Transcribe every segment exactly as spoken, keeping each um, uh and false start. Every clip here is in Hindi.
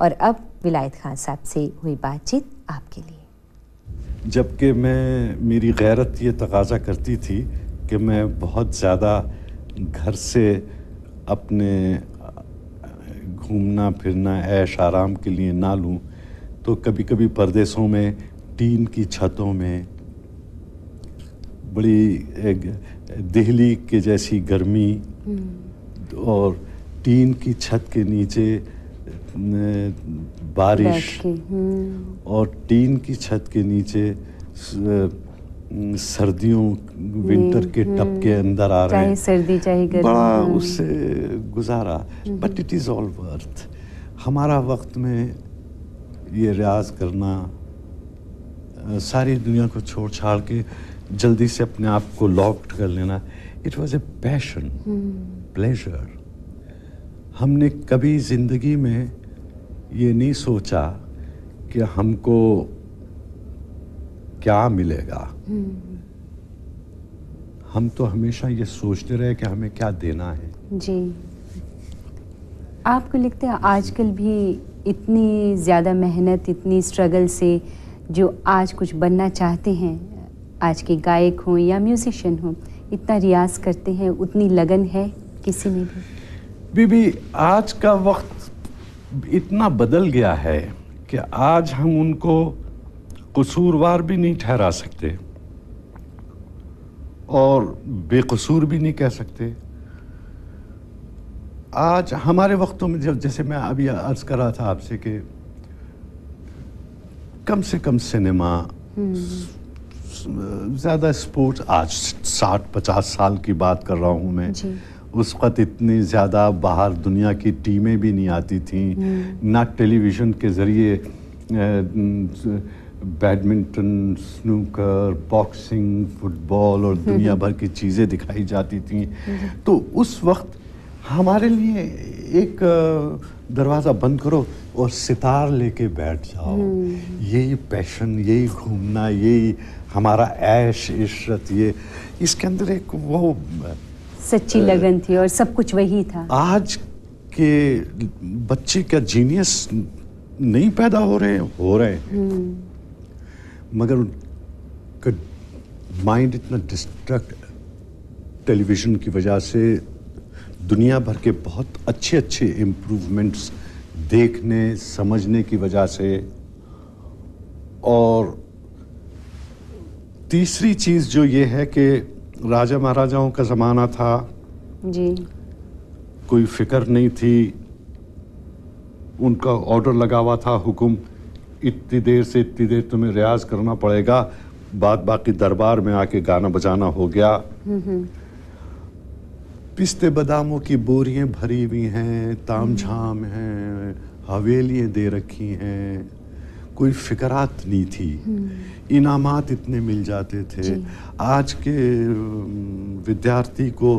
और अब विलायत खान साहब से हुई बातचीत आपके लिए। जबकि मैं मेरी गैरत ये तकाजा करती थी कि मैं बहुत ज़्यादा घर से अपने घूमना फिरना ऐश आराम के लिए ना लूँ, तो कभी कभी परदेशों में टीन की छतों में बड़ी दिल्ली के जैसी गर्मी और टीन की छत के नीचे बारिश और टीन की छत के नीचे सर्दियों विंटर के टप के अंदर आ रहे हैं, चाहे सर्दी चाहे गर्मी, बड़ा उससे गुजारा। But it is all worth. हमारा वक्त में ये रियाज करना, सारी दुनिया को छोड़ छाड़ के जल्दी से अपने आप को लॉक्ड कर लेना, it was a passion, pleasure. हमने कभी जिंदगी में ये नहीं सोचा कि हमको क्या मिलेगा। हम तो हमेशा ये सोचते रहे कि हमें क्या देना है। जी, आपको लगता है आजकल भी इतनी ज़्यादा मेहनत, इतनी स्ट्रगल से जो आज कुछ बनना चाहते हैं, आज के गायक हों या म्यूजिशियन हों, इतना रियाज करते हैं, उतनी लगन है किसी में भी? बीबी, आज का वक्त इतना बदल गया है कि आज हम उनको कसूरवार भी नहीं ठहरा सकते और बेकसूर भी नहीं कह सकते। आज हमारे वक्तों में, जब जैसे मैं अभी अर्ज कर रहा था आपसे कि कम से कम सिनेमा, ज़्यादा स्पोर्ट्स, आज साठ पचास साल की बात कर रहा हूँ मैं, उस वक्त इतनी ज़्यादा बाहर दुनिया की टीमें भी नहीं आती थीं, ना टेलीविज़न के ज़रिए बैडमिंटन, स्नूकर, बॉक्सिंग, फुटबॉल और दुनिया भर की चीज़ें दिखाई जाती थीं। तो उस वक्त हमारे लिए एक दरवाज़ा बंद करो और सितार लेके बैठ जाओ, यही पैशन, यही घूमना, यही हमारा ऐश इशरत, ये इसके अंदर एक वो सच्ची लगन थी और सब कुछ वही था। आज के बच्चे क्या जीनियस नहीं पैदा हो रहे हैं? हो रहे हैं, मगर उनका माइंड इतना डिस्ट्रैक्ट टेलीविज़न की वजह से, दुनिया भर के बहुत अच्छे अच्छे इम्प्रूवमेंट्स देखने समझने की वजह से। और तीसरी चीज़ जो ये है कि राजा महाराजाओं का ज़माना था जी, कोई फिक्र नहीं थी, उनका ऑर्डर लगा हुआ था, हुक्म, इतनी देर से इतनी देर तुम्हें रियाज करना पड़ेगा, बाद बाकी दरबार में आके गाना बजाना हो गया। पिस्ते बादामों की बोरियां भरी हुई हैं, ताम झाम हैं, हवेलियाँ दे रखी हैं, कोई फिक्रात नहीं थी, इनामात इतने मिल जाते थे। आज के विद्यार्थी को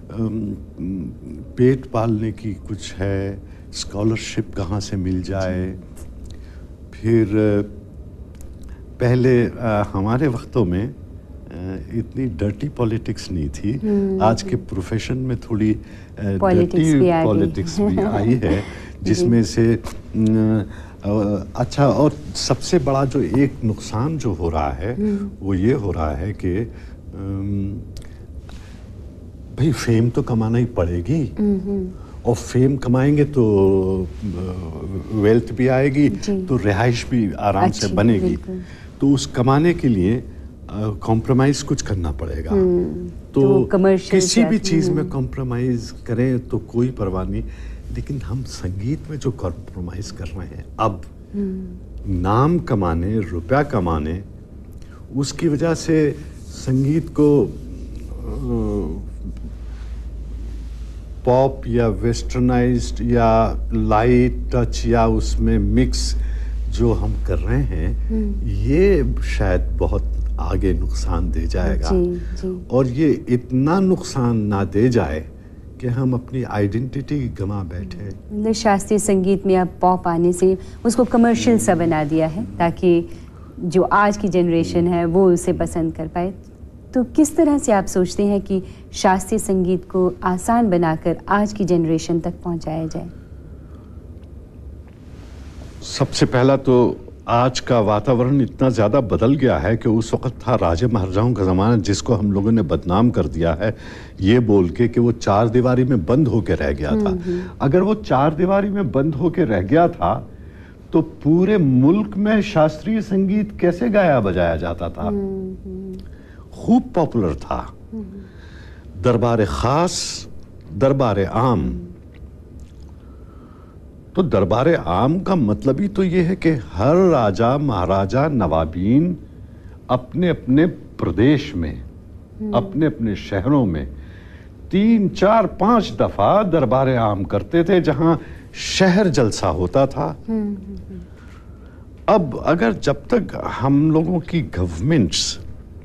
पेट पालने की कुछ है, स्कॉलरशिप कहाँ से मिल जाए। फिर पहले हमारे वक्तों में इतनी डर्टी पॉलिटिक्स नहीं थी, आज के प्रोफेशन में थोड़ी डर्टी पॉलिटिक्स भी आई है, जिसमें से अच्छा, और सबसे बड़ा जो एक नुकसान जो हो रहा है वो ये हो रहा है कि भाई फेम तो कमाना ही पड़ेगी, और फेम कमाएंगे तो वेल्थ भी आएगी, तो रिहाइश भी आराम से बनेगी। तो उस कमाने के लिए कॉम्प्रोमाइज कुछ करना पड़ेगा। तो, तो किसी भी चीज़ में कॉम्प्रोमाइज करें तो कोई परवाह नहीं, लेकिन हम संगीत में जो कॉम्प्रोमाइज कर रहे हैं अब, नाम कमाने, रुपया कमाने, उसकी वजह से संगीत को पॉप या वेस्टर्नाइज्ड या लाइट टच या उसमें मिक्स जो हम कर रहे हैं, ये शायद बहुत आगे नुकसान दे जाएगा। जी, जी। और ये इतना नुकसान ना दे जाए कि हम अपनी आइडेंटिटी गंवा बैठे। मतलब शास्त्रीय संगीत में अब पॉप आने से उसको कमर्शियल सा बना दिया है, ताकि जो आज की जनरेशन है वो उसे पसंद कर पाए। तो किस तरह से आप सोचते हैं कि शास्त्रीय संगीत को आसान बनाकर आज की जनरेशन तक पहुंचाया जाए? सबसे पहला तो आज का वातावरण इतना ज़्यादा बदल गया है कि उस वक्त था राजे महाराजाओं का ज़माना, जिसको हम लोगों ने बदनाम कर दिया है ये बोल के कि वो चार दीवारी में बंद होके रह गया था। अगर वो चार दीवारी में बंद होके रह गया था तो पूरे मुल्क में शास्त्रीय संगीत कैसे गाया बजाया जाता था? खूब पॉपुलर था। दरबार खास, दरबार आम। तो दरबार आम का मतलब ही तो ये है कि हर राजा महाराजा नवाबीन अपने अपने प्रदेश में, अपने अपने शहरों में तीन चार पांच दफा दरबार आम करते थे, जहां शहर जलसा होता था। अब अगर जब तक हम लोगों की गवर्नमेंट्स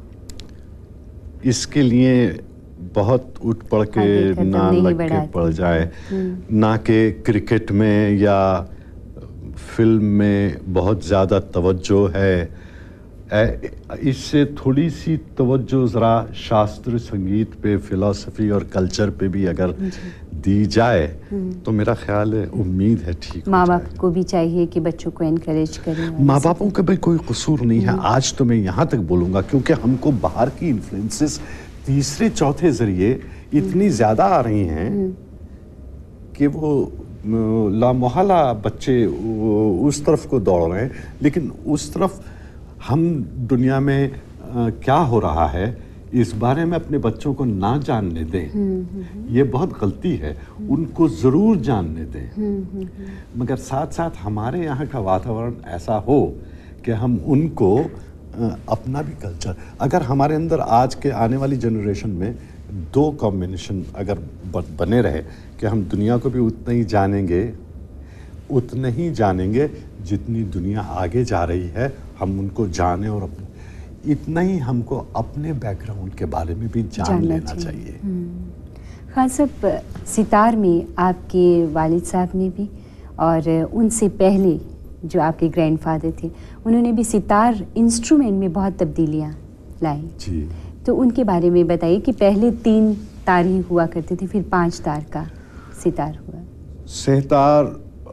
इसके लिए बहुत उठ पड़ के ना लग के पड़ जाए, ना कि क्रिकेट में या फिल्म में बहुत ज़्यादा तवज्जो है, इससे थोड़ी सी तवज्जो ज़रा शास्त्र संगीत पे, फिलॉसफी और कल्चर पे भी अगर दी जाए तो मेरा ख्याल है, उम्मीद है ठीक। माँ बाप को भी चाहिए कि बच्चों को एनकरेज करें। माँ बापों का भी कोई कसूर नहीं है। आज तो मैं यहाँ तक बोलूँगा क्योंकि हमको बाहर की इन्फ्लुएंसेस तीसरे चौथे जरिए इतनी ज्यादा आ रही हैं कि वो लामोहला बच्चे उस तरफ को दौड़ रहे हैं, लेकिन उस तरफ हम दुनिया में आ, क्या हो रहा है इस बारे में अपने बच्चों को ना जानने दें। ये बहुत गलती है, उनको ज़रूर जानने दें, मगर साथ साथ हमारे यहाँ का वातावरण ऐसा हो कि हम उनको अपना भी कल्चर, अगर हमारे अंदर आज के आने वाली जनरेशन में दो कॉम्बिनेशन अगर बने रहे कि हम दुनिया को भी उतना ही जानेंगे उतना ही जानेंगे जितनी दुनिया आगे जा रही है, हम उनको जाने और अपने इतना ही हमको अपने बैकग्राउंड के बारे में भी जान लेना चाहिए। खान साहब, सितार में आपके वालिद साहब ने भी और उनसे पहले जो आपके ग्रैंडफादर थे उन्होंने भी सितार इंस्ट्रूमेंट में बहुत तब्दीलियाँ लाई जी। तो उनके बारे में बताइए कि पहले तीन तार ही हुआ करते थे, फिर पांच तार का सितार हुआ। सितार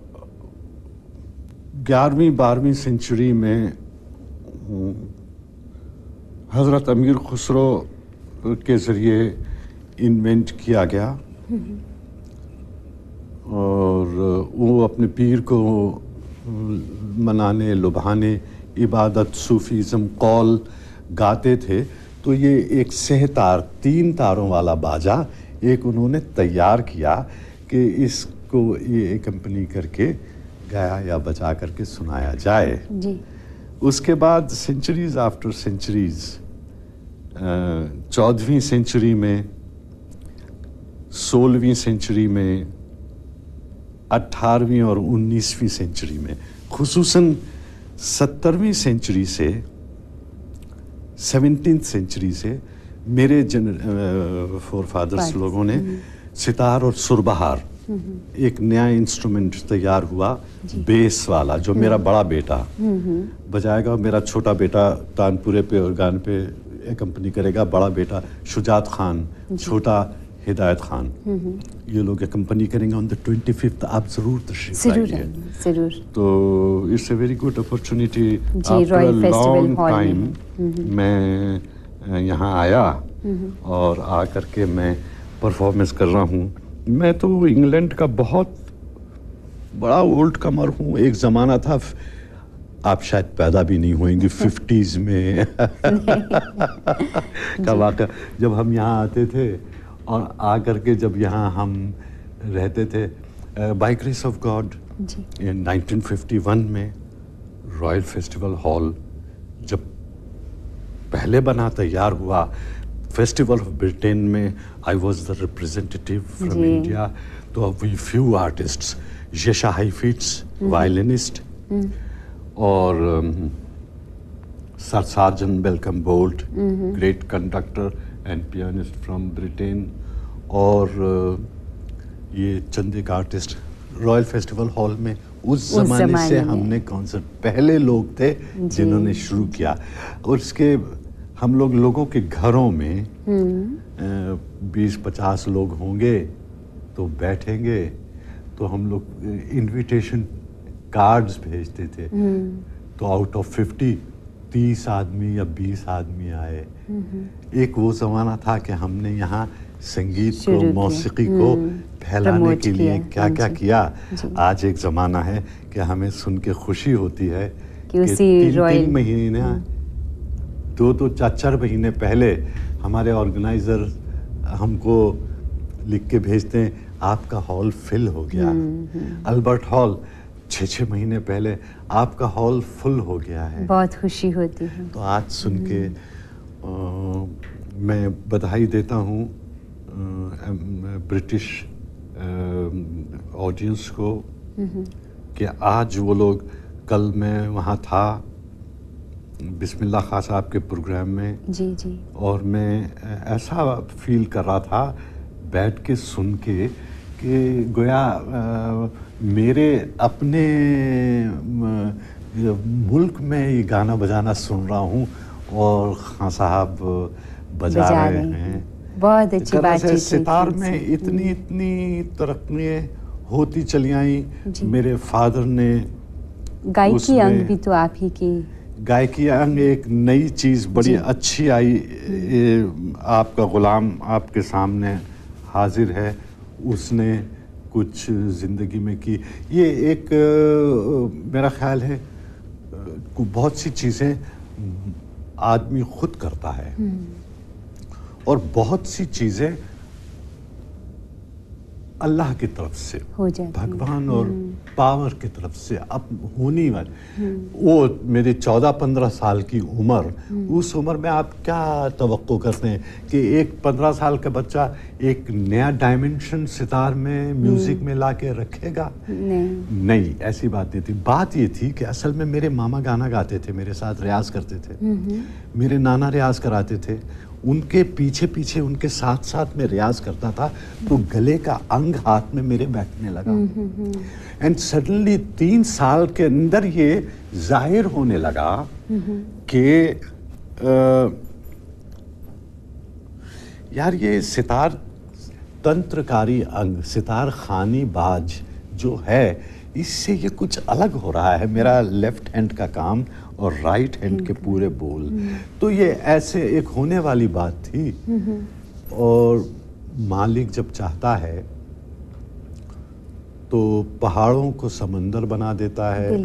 ग्यारहवीं बारहवीं सेंचुरी में हज़रत अमीर खुसरो के ज़रिए इन्वेंट किया गया और वो अपने पीर को मनाने, लुभाने, इबादत, सूफीज़म, कौल गाते थे। तो ये एक सहतार, तीन तारों वाला बाजा एक उन्होंने तैयार किया कि इसको ये कंपनी करके गाया या बजा करके सुनाया जाए जी। उसके बाद सेंचुरीज आफ्टर सेंचुरीज, चौदहवीं सेंचुरी में, सोलहवीं सेंचुरी में, अठारहवीं और उन्नीसवीं सेंचुरी में, खुसूसन सत्तरवीं सेंचुरी से, सेवनटीन्थ सेंचुरी से मेरे जन फोर फादर्स लोगों ने सितार और सुरबहार एक नया इंस्ट्रूमेंट तैयार हुआ, बेस वाला, जो मेरा बड़ा बेटा बजाएगा, मेरा छोटा बेटा तानपुरे पे और गान पे कंपनी करेगा, बड़ा बेटा शुजात खान, छोटा हिदायत खान, ये लोग कंपनी करेंगे ऑन द ट्वेंटी फिफ्थ। आप जरूर तशरीफ लाइए। जरूर। तो it's a very good opportunity. After a long time मैं यहाँ आया और आ करके मैं परफॉर्मेंस कर रहा हूँ। मैं तो इंग्लैंड का बहुत बड़ा ओल्ड कमर हूँ। एक ज़माना था, आप शायद पैदा भी नहीं होंगे, फिफ्टीज़ में का वाक़या, जब हम यहाँ आते थे और आ करके जब यहाँ हम रहते थे, by grace of God in nineteen fifty one में रॉयल फेस्टिवल हॉल जब पहले बना, तैयार हुआ, फेस्टिवल ऑफ ब्रिटेन में I was the representative from India. तो we few artists, Jascha Heifetz violinist और sir Sargent welcome Boult, great conductor and pianist from Britain, और ये चंद एक आर्टिस्ट रॉयल फेस्टिवल हॉल में उस ज़माने से हमने कॉन्सर्ट, पहले लोग थे जिन्होंने शुरू किया। और इसके हम लोग लोगों के घरों में बीस पचास लोग होंगे तो बैठेंगे, तो हम लोग इनविटेशन कार्ड्स भेजते थे, तो आउट ऑफ फिफ्टी तीस आदमी या बीस आदमी आए। एक वो ज़माना था कि हमने यहाँ संगीत को, मौसीकी को फैलाने के लिए क्या क्या किया। आज एक ज़माना है कि हमें सुन के खुशी होती है कि, कि तीन तीन महीने दो दो चार चार महीने पहले हमारे ऑर्गेनाइज़र हमको लिख के भेजते हैं आपका हॉल फिल हो गया। अल्बर्ट हॉल छः छः महीने पहले आपका हॉल फुल हो गया है। बहुत खुशी होती है। तो आज सुन के आ, मैं बधाई देता हूँ ब्रिटिश ऑडियंस को कि आज वो लोग, कल मैं वहाँ था बिस्मिल्लाह खां साहब के प्रोग्राम में जी जी और मैं ऐसा फील कर रहा था बैठ के सुन के कि गोया आ, मेरे अपने मुल्क में ये गाना बजाना सुन रहा हूँ और खां साहब बजा, बजा रहे हैं। बहुत अच्छी बात है। सितार में इतनी इतनी तरक्कियाँ होती चली आई। मेरे फादर ने गायकी अंग भी तो आप ही की, गायकी अंग एक नई चीज़ बड़ी अच्छी आई। आपका गुलाम आपके सामने हाजिर है, उसने कुछ ज़िंदगी में की। ये एक मेरा ख्याल है बहुत सी चीज़ें आदमी खुद करता है और बहुत सी चीज़ें अल्लाह की तरफ से हो जाती, भगवान और पावर की तरफ से अब होनी वाली। वो मेरी चौदह पंद्रह साल की उम्र, उस उम्र में आप क्या तवक्को करते हैं कि एक पंद्रह साल का बच्चा एक नया डायमेंशन सितार में म्यूजिक में ला के रखेगा? नहीं नहीं, ऐसी बात नहीं थी। बात ये थी कि असल में मेरे मामा गाना गाते थे, मेरे साथ रियाज करते थे, मेरे नाना रियाज कराते थे, उनके पीछे पीछे उनके साथ साथ में रियाज करता था, तो गले का अंग हाथ में मेरे बैठने लगा। एंड सडनली तीन साल के अंदर ये जाहिर होने लगा कि यार ये सितार तंत्रकारी अंग, सितार खानी बाज जो है, इससे ये कुछ अलग हो रहा है। मेरा लेफ्ट हैंड का काम और राइट हैंड के पूरे बोल, तो ये ऐसे एक होने वाली बात थी। और मालिक जब चाहता है तो पहाड़ों को समंदर बना देता है,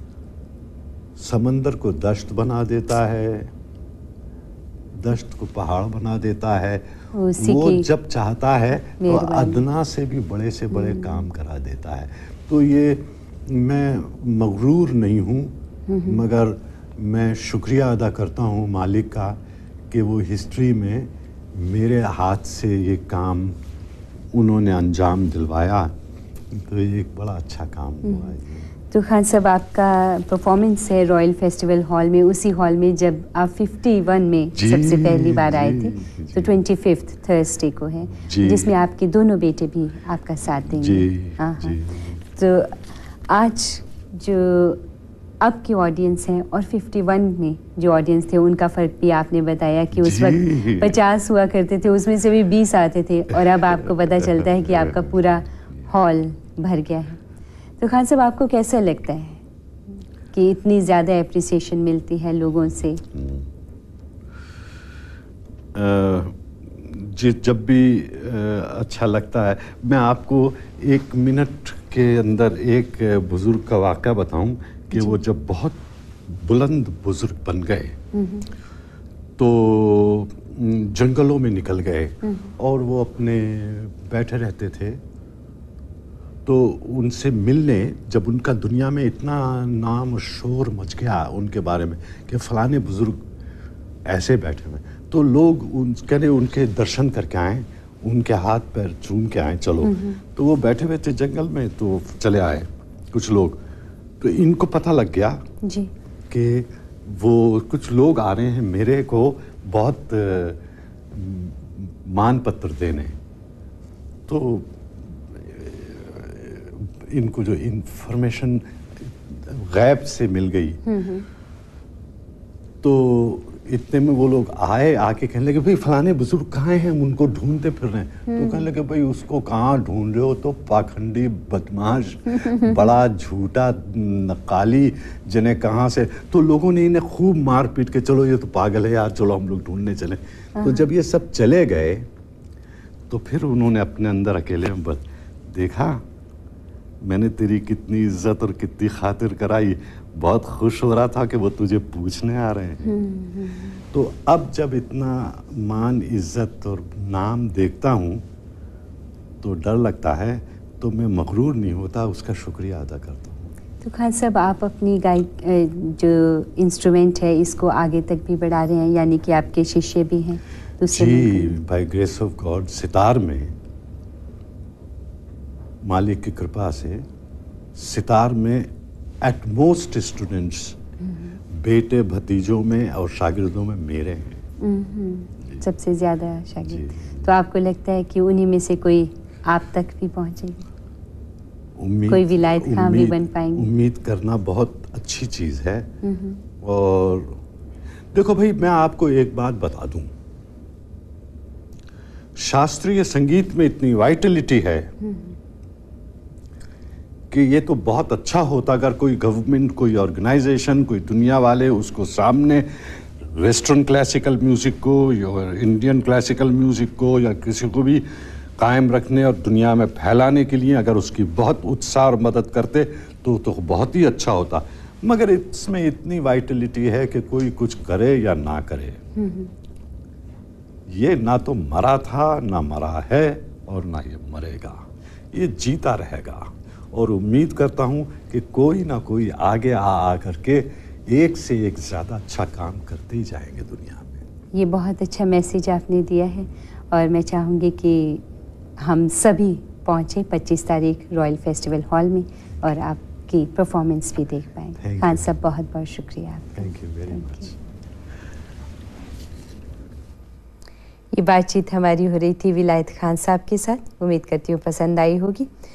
समंदर को दश्त बना देता है, दश्त को पहाड़ बना देता है। वो जब चाहता है तो अदना से भी बड़े से बड़े काम करा देता है। तो ये मैं मगरूर नहीं हूँ, मगर मैं शुक्रिया अदा करता हूँ मालिक का कि वो हिस्ट्री में मेरे हाथ से ये काम उन्होंने अंजाम दिलवाया। तो ये एक बड़ा अच्छा काम हुआ है। तो खान साहब, आपका परफॉर्मेंस है रॉयल फेस्टिवल हॉल में, उसी हॉल में जब आप इक्यावन में सबसे पहली बार आए थे, तो पच्चीसवीं थर्सडे को है, जिसमें आपके दोनों बेटे भी आपका साथ देंगे। हाँ हाँ। तो आज जो अब की ऑडियंस है और इक्यावन में जो ऑडियंस थे, उनका फ़र्क भी आपने बताया कि उस वक्त पचास हुआ करते थे, उसमें से भी बीस आते थे, और अब आपको पता चलता है कि आपका पूरा हॉल भर गया है। तो खान साहब, आपको कैसा लगता है कि इतनी ज़्यादा एप्रिसिएशन मिलती है लोगों से? जी, जब भी अच्छा लगता है। मैं आपको एक मिनट के अंदर एक बुज़ुर्ग का वाक़या बताऊं कि वो जब बहुत बुलंद बुज़ुर्ग बन गए तो जंगलों में निकल गए और वो अपने बैठे रहते थे। तो उनसे मिलने, जब उनका दुनिया में इतना नाम और शोर मच गया उनके बारे में कि फ़लाने बुज़ुर्ग ऐसे बैठे हुए, तो लोग उन कहने उनके दर्शन करके आए, उनके हाथ पैर चूम के आए, चलो। तो वो बैठे हुए थे जंगल में, तो चले आए कुछ लोग। तो इनको पता लग गया जी कि वो कुछ लोग आ रहे हैं मेरे को बहुत मान पत्र देने। तो इनको जो इंफॉर्मेशन गैब से मिल गई, तो इतने में वो लोग आए, आके कहने लगे भाई फलाने बुजुर्ग कहाँ हैं, हम उनको ढूंढते फिर रहे हैं। तो कहने लगे भाई उसको कहाँ ढूंढ रहे हो, तो पाखंडी बदमाश बड़ा झूठा नकाली जिन्हें कहाँ से। तो लोगों ने इन्हें खूब मार पीट के, चलो ये तो पागल है यार, चलो हम लोग ढूंढने चले। तो जब ये सब चले गए तो फिर उन्होंने अपने अंदर अकेले में बस देखा मैंने तेरी कितनी इज्जत और कितनी खातिर कराई, बहुत खुश हो रहा था कि वो तुझे पूछने आ रहे हैं। तो अब जब इतना मान इज्जत और नाम देखता हूँ तो डर लगता है, तो मैं मगरूर नहीं होता, उसका शुक्रिया अदा करता हूँ। तो खान साहब आप अपनी गायक जो इंस्ट्रूमेंट है इसको आगे तक भी बढ़ा रहे हैं, यानी कि आपके शिष्य भी हैं? जी, by grace of God sitar में मालिक की कृपा से सितार में एट मोस्ट स्टूडेंट्स बेटे भतीजों में और शागिर्दों में मेरे हैं, सबसे ज़्यादा शागिर्द। तो आपको लगता है कि उन्हीं में से कोई आप तक भी पहुंचेगा, उम्मीद, कोई विलायत खान भी बन पाएंगे? उम्मीद करना बहुत अच्छी चीज़ है। और देखो भाई मैं आपको एक बात बता दूं, शास्त्रीय संगीत में इतनी वाइटलिटी है कि ये तो बहुत अच्छा होता अगर कोई गवर्नमेंट, कोई ऑर्गेनाइजेशन, कोई दुनिया वाले उसको सामने वेस्टर्न क्लासिकल म्यूज़िक को या इंडियन क्लासिकल म्यूज़िक को या किसी को भी कायम रखने और दुनिया में फैलाने के लिए अगर उसकी बहुत उत्साह और मदद करते तो तो बहुत ही अच्छा होता। मगर इसमें इतनी वाइटलिटी है कि कोई कुछ करे या ना करे, ये ना तो मरा था, ना मरा है और ना ये मरेगा, ये जीता रहेगा। और उम्मीद करता हूँ कि कोई ना कोई आगे आ आ करके एक से एक ज़्यादा अच्छा काम करते ही जाएंगे दुनिया में। ये बहुत अच्छा मैसेज आपने दिया है और मैं चाहूँगी कि हम सभी पहुँचे पच्चीस तारीख रॉयल फेस्टिवल हॉल में और आपकी परफॉर्मेंस भी देख पाएँ। खान साहब बहुत बहुत शुक्रिया आपका। Thank you very much. ये बातचीत हमारी हो रही थी विलायत खान साहब के साथ। उम्मीद करती हूँ पसंद आई होगी।